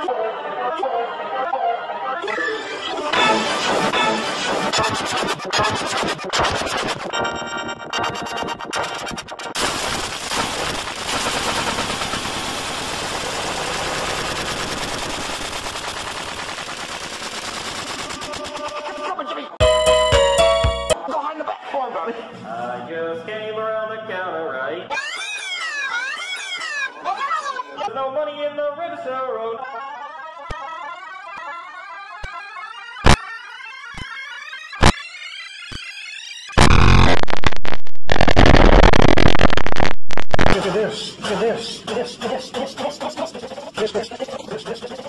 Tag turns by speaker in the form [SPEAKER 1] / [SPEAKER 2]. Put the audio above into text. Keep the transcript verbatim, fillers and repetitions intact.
[SPEAKER 1] I just came around the counter, right? There's no money in the register road.
[SPEAKER 2] Look at this, look at this, this, this, this, this, this, this, this, this, this, this, this, this.